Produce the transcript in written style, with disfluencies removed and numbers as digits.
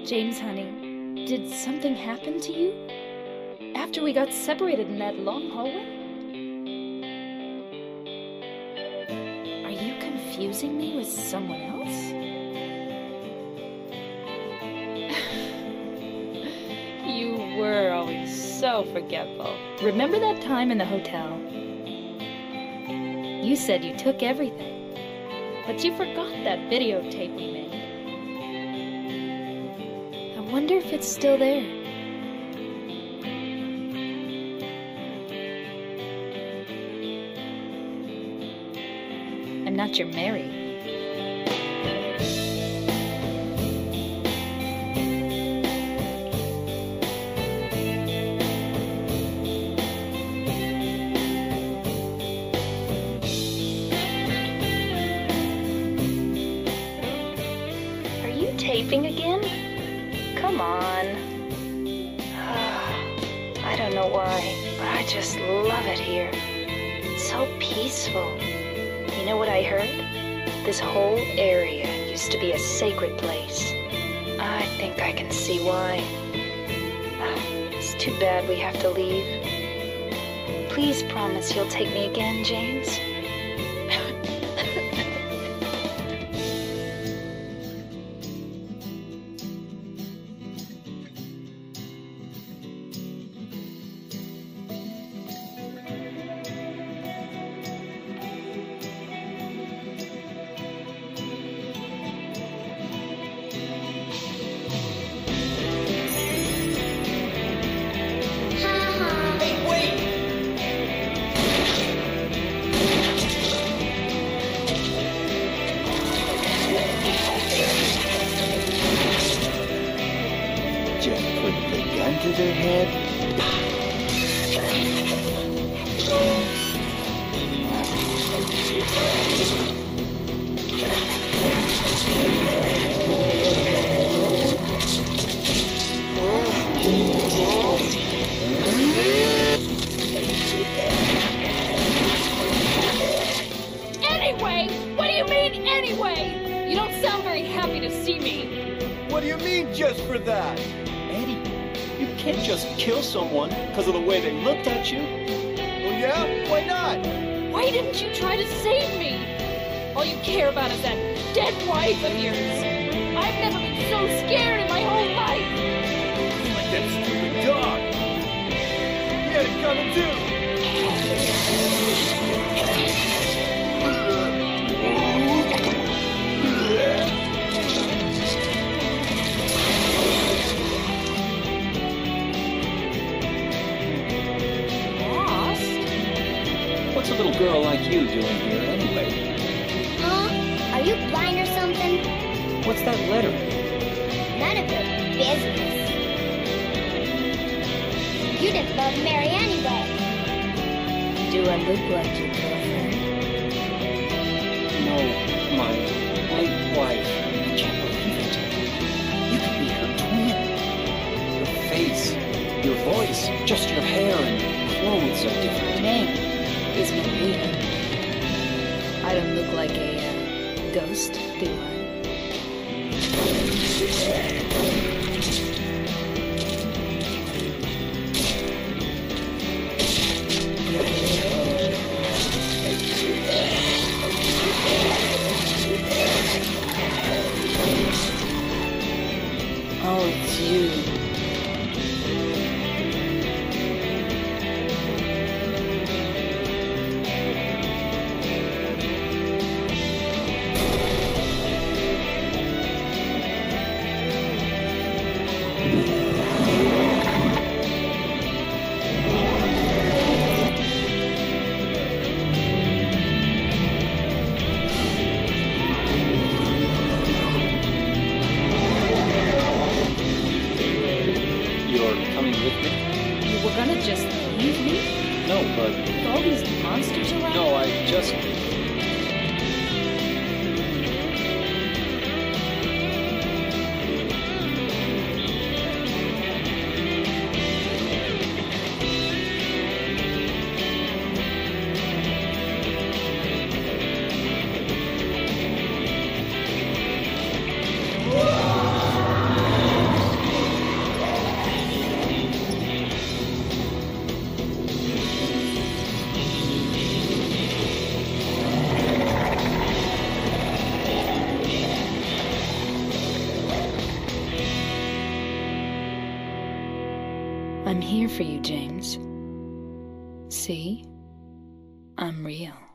James, honey, did something happen to you? After we got separated in that long hallway? Are you confusing me with someone else? You were always so forgetful. Remember that time in the hotel? You said you took everything, but you forgot that videotape we made. I wonder if it's still there. I'm not your Mary. Taping again? Come on. I don't know why, but I just love it here. It's so peaceful. You know what I heard? This whole area used to be a sacred place. I think I can see why. It's too bad we have to leave. Please promise you'll take me again, James. Because of the way they looked at you? Well, yeah, why not? Why didn't you try to save me? All you care about is that dead wife of yours. I've never been so scared in my whole life. Like that stupid dog. He had it coming too. What's a little girl like you doing here anyway? Huh? Are you blind or something? What's that letter? None of your business. You didn't love Mary anyway. Do I look like your girlfriend? No, my late wife. I can't believe it. You could be her twin. Your face, your voice, just your hair and clothes are different. Name is Maria. I don't look like a ghost, do I? Oh, it's you. I'm here for you, James. See? I'm real.